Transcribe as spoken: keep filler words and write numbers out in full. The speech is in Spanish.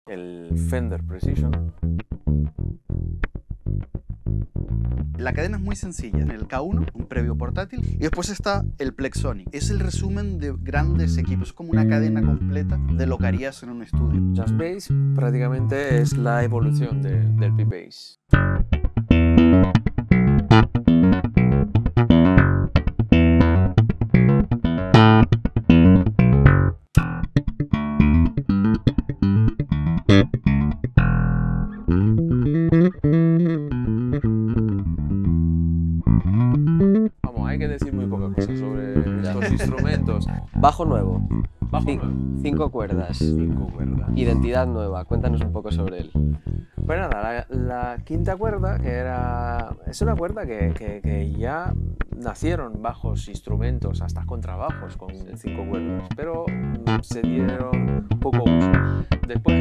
el Fender Precision. La cadena es muy sencilla. En el K uno, un previo portátil, y después está el Plexonic. Es el resumen de grandes equipos, es como una cadena completa de lo que harías en un estudio. Just Bass prácticamente es la evolución de, del P-Bass. Vamos, hay que decir muy pocas cosas sobre estos instrumentos. Bajo nuevo. Bajo Cin- nuevo. Cinco cuerdas. Cinco cuerdas. Identidad nueva. Cuéntanos un poco sobre él. Pues nada, la, la quinta cuerda, que era, es una cuerda que, que, que ya nacieron bajos instrumentos, hasta contrabajos con cinco cuerdas, pero mm, se dieron poco uso. Después